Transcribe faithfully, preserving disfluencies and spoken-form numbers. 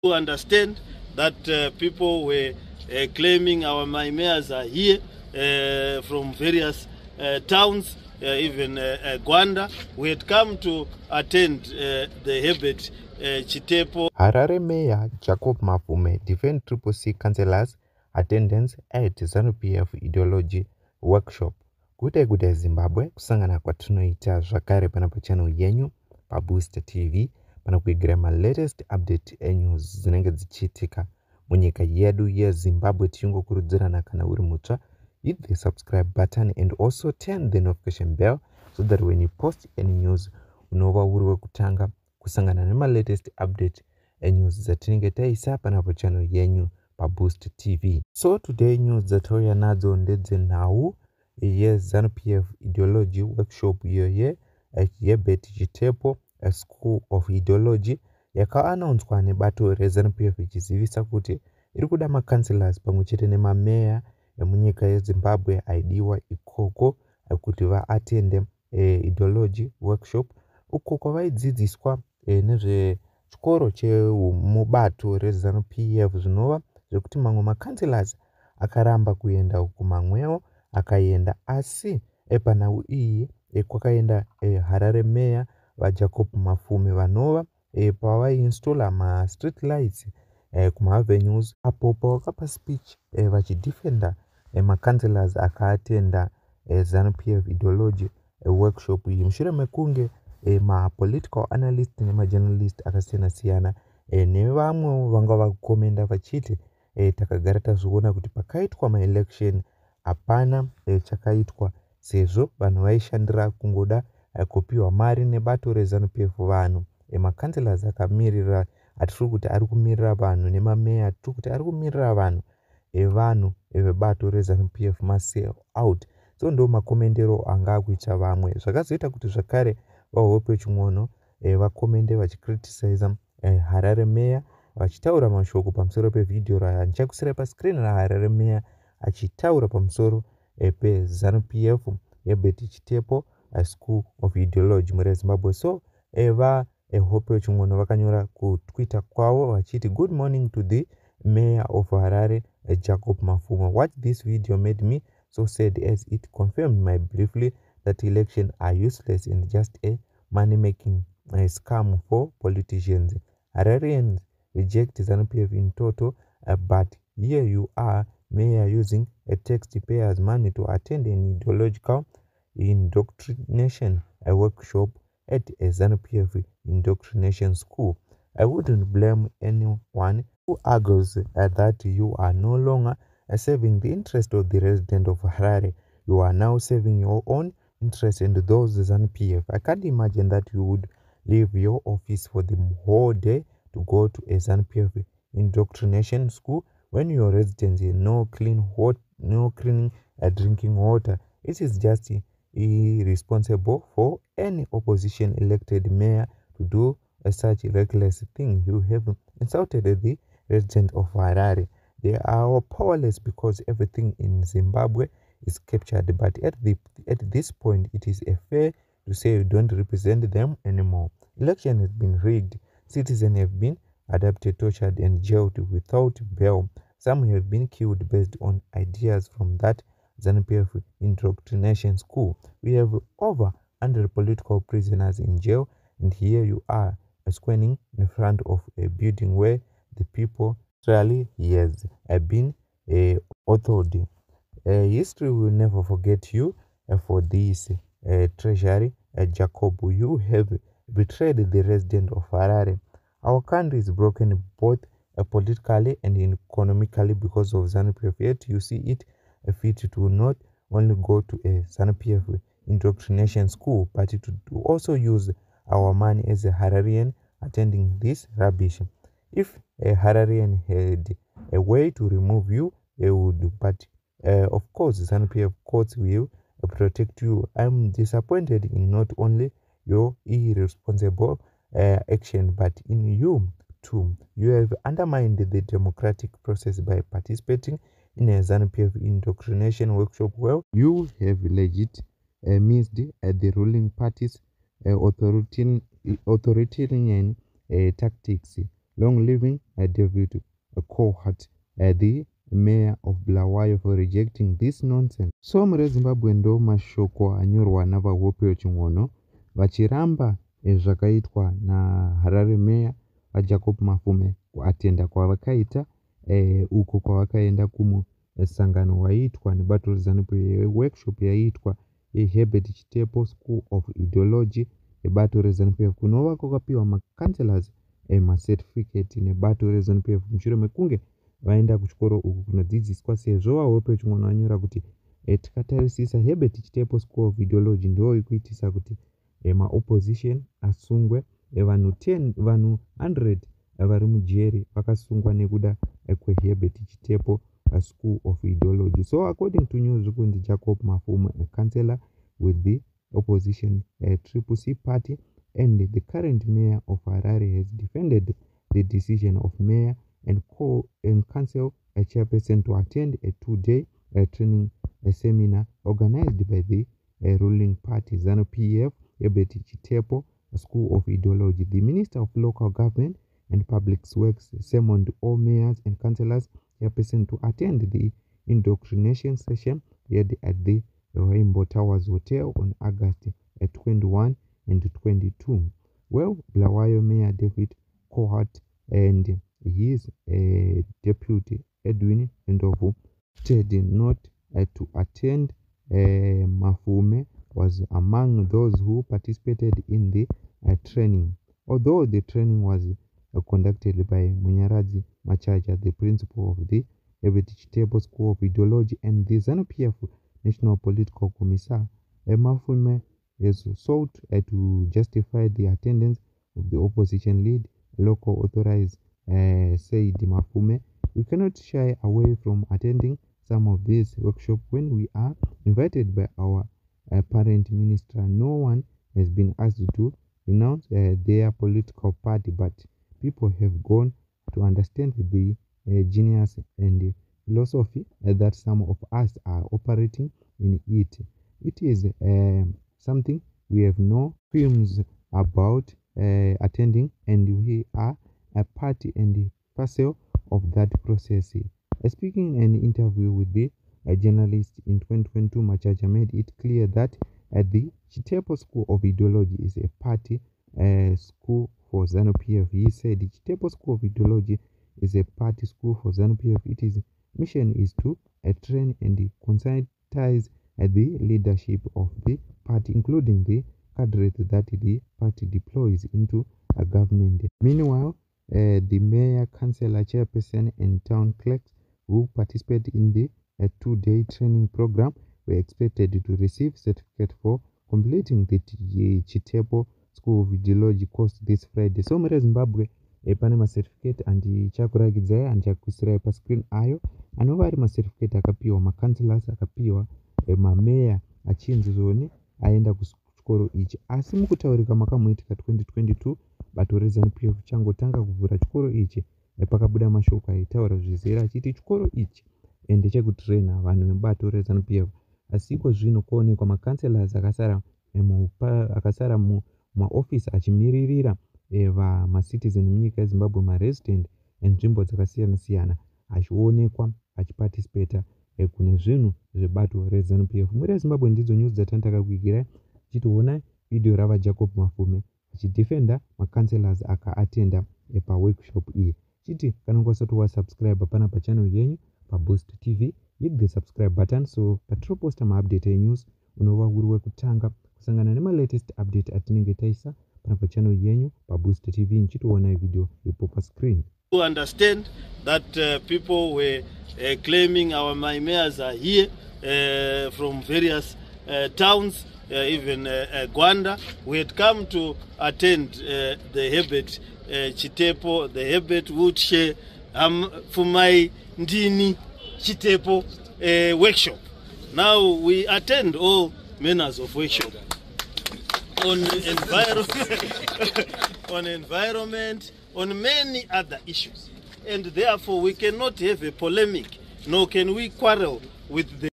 To understand that uh, people were uh, claiming our mayors are here uh, from various uh, towns, uh, even uh, uh, Gwanda. We had come to attend uh, the Herbert uh, Chitepo. Harare Mayor Jacob Mafume defend Triple C councillors' attendance at ZANU-P F ideology workshop. Good good Zimbabwe kusangana kwatinoita zvakare pana pachannel yenyu paBooster T V pana kuigira ma latest update enews dzinenge dzichiitika munyika yedu yeZimbabwe. Tichikukurudzirana kana uri mutsva, hit the subscribe button and also turn the notification bell so that when you post any news unova uri wekutanga kusangana nema latest update enews dzatinenge taisa pana pachannel yenyu paBooster T V. So today news dzatauya nadzo ndedzenhau yeZANU-P F ideology workshop iyo ye Herbert Chitepo a school of ideology yakaanaunswa nebato reZANU-P F ichizivisa kuti iri kuda makanselors pamwe chete nemameya emunyika yeZimbabwe aidiwa ikoko kuti vaatende e, ideology workshop uko kwavaidzidziswa e, nezvechikoro chemubato reZANU-P F zvinova zvekuti mamwe makanselors akaramba kuenda kumamwewo akaenda, asi epanhau iyi e, kwakaenda e, Harare Mayor vaJacob Mafume vanova e, pavaiinstalla ma street lights e, kuma avenues apo pavakapa speech e, vachidefenda e, makanselors akaatenda e, ZANU-P F ideology e, workshop iyi mushure mekunge e, ma political analyst nemajournalist akasiyana siyana e, nevamwe vanga vakomenda vachiti e, takagara tazviona kuti pakaitwa maelection hapana e, chakaitwa sezvo vanhu vaishandira kungoda e, kupiwa mari nebato reZANU-P F vanhu e, makanselors akamirira, hatiri kuti ari kumirira vanhu, nemameya tiri kuti ari kumirira vanhu evanhu vebato reZANU-P F masell out. So ndo makomendero anga akuita vamwe, zvakazoita kuti zvakare vahope chimwono e, vakomende vachicriticize e, Harare Mayor vachitaura mashoko pamusoro pevidhio raya ndichakusira pascreen raHarare Mayor achitaura pamusoro e, peZANU-P F Herbert Chitepo a school of ideology mureZimbabwe. So eva ehope chimwono vakanyora kutwitter kwavo vachiti good morning to the Mayor of Harare Jacob Mafume. What this video made me so sad as it confirmed my briefly that elections are useless and just a money-making uh, scam for politicians. Hararians reject ZANU-P F in total, uh, but here you are, Mayor, using a taxpayers' money to attend an ideological indoctrination a workshop at a ZANU-P F indoctrination school. I wouldn't blame anyone who argues uh, that you are no longer uh, serving the interest of the resident of Harare. You are now serving your own interest and those ZANU-P F. I can't imagine that you would leave your office for the whole day to go to a ZANU-P F indoctrination school when your residents have no clean hot, no clean uh, drinking water. It is just irresponsible for any opposition elected mayor to do uh, such reckless thing. You have insulted the residents of Harare. They are powerless because everything in Zimbabwe is captured, but at the at this point it is a fair to say you don't represent them anymore. Election has been rigged. Citizens have been adopted, tortured and jailed without bail. Some have been killed based on ideas from that ZANU-P F indoctrination school. We have over one hundred political prisoners in jail, and here you are squatting in front of a building where the people actually has been uh, authored. Uh, history will never forget you uh, for this uh, treasury. Uh, Jacob, you have betrayed the resident of Harare. Our country is broken both uh, politically and economically because of ZANU-P F. Yet you see it uh, fit to not only go to a ZANU-P F indoctrination school, but to also use our money as a Hararian attending this rubbish. If a Hararian had a way to remove you, they would, but uh, of course ZANU-P F courts will uh, protect you. I'm disappointed in not only your irresponsible uh, action, but in you too. You have undermined the democratic process by participating in a ZANU-P F indoctrination workshop. Well, you have legit uh, missed uh, the ruling party's uh, authoritarian, authoritarian uh, tactics. long living uh, David Cohart, uh, the mayor of Bulawayo, for rejecting this nonsense. So muri Zimbabwe ndo mashoko anyorwa navahope weching'ono vachiramba zvakaitwa na Harare mayor Jacob Mafume kuatenda kwavakaita eh, uko kwavakaenda kumusangano waitwa nebato reZANU-P F workshop yaitwa Herbert Chitepo School of Ideology nebato reZANU-P F kunova kwakapiwa makanselors eh, macertificate nebato reZANU-P F mushure mekunge vaenda kuchikoro uku kunodzidziswa sezvo vahope weching'ono vanyora kuti eh, tikatarisisa Herbert Chitepo School of Ideology ndo ikuitisa kuti eh, maopposition asungwe vanhu ten vanhu one hundred vari mujeri vakasungwa nekuda kweHerbert Chitepo School of Ideology. So according to news Rukundi Jacob Mafume, a councillor with the opposition uh, Triple C party and the current mayor of Harare, has defended the decision of mayor and co and council a chairperson to attend a two-day uh, training a seminar organized by the uh, ruling party ZANU-P F Herbert Chitepo School of Ideology. The Minister of Local Government and Public Works summoned all mayors and councillors chairperson to attend the indoctrination session held at the Rainbow Towers Hotel on August twenty-first and twenty-second. Well, Bulawayo Mayor David Cohart and his uh, deputy Edwin Ndovu did not uh, to attend. uh, Mafume was among those who participated in the uh, training. Although the training was uh, conducted by Munyaradzi Machacha, the principal of the Herbert Chitepo School of Ideology and the ZANU-P F National Political Commissar, uh, Mafume has sought uh, to justify the attendance of the opposition lead local authorized uh, said Mafume. We cannot shy away from attending some of these workshops when we are invited by our uh, parent minister. No one has been asked to renounce uh, their political party, but people have gone to understand the uh, genius and philosophy uh, that some of us are operating in it. It is uh, something we have no films about uh, attending, and we are a party and parcel of that process. Uh, speaking in an interview with the uh, journalist in twenty twenty-two, Machacha made it clear that uh, the Chitepo School of Ideology is a party uh, school for ZANU-P F. He said the Chitepo School of Ideology is a party school for ZANU-P F. Its mission is to uh, train and conscientize uh, the leadership of the party, including the cadre that the party deploys into a government. Meanwhile, uh, the mayor, councillor, chairperson, and town clerks who participate in the uh, two-day training program were expected to receive certificate for completing the Chitepo School of Ideology course this Friday. So muri Zimbabwe e pane ma certificate and chakuragidzai and chakuisira pa screen ayo anova ari ma certificate akapiwa ma councillors akapiwa e mameya achinzi zoni aenda kuchikoro ichi. Asi mukutaurika makamuitika twenty twenty-two bato reZANU-P F changotanga kuvhura chikoro ichi e pakabuda mashoko aitaura zvizere achiti chikoro ichi ende chekutraina vanhu vebato reZANU-P F. Asiko zvino kuonekwa ma councillors akasara akasara mu maofisi achimiririra e, va macitizen munyika yeZimbabwe maresident enzvimbo dzakasiyana siyana achionekwa achiparticipata e, kune zvinhu zvebato reZANU-P F. Muri Zimbabwe ndidzo news dzatandaka kuigira tichiona video rava Jacob Mafume achidefenda macancelors akaatenda e, pa workshop iyi. Chiti kana ukasati wasubscribe pana pa channel yenyu pa Boost T V, hit the subscribe button so patinoposta maupdate enews unova uri wekutanga kusangana nema latest update atinenge taisa pana pa channel yenyu pa Boost T V. Nchitoona video ipo pa screen. To understand that uh, people were uh, claiming our mayors are here uh, from various uh, towns, uh, even uh, uh, Gwanda. We had come to attend uh, the Herbert uh, Chitepo, the Herbert Woodshe um, Fumai Ndini Chitepo uh, workshop. Now we attend all manners of workshop on environment, on environment, on many other issues, and therefore we cannot have a polemic, nor can we quarrel with the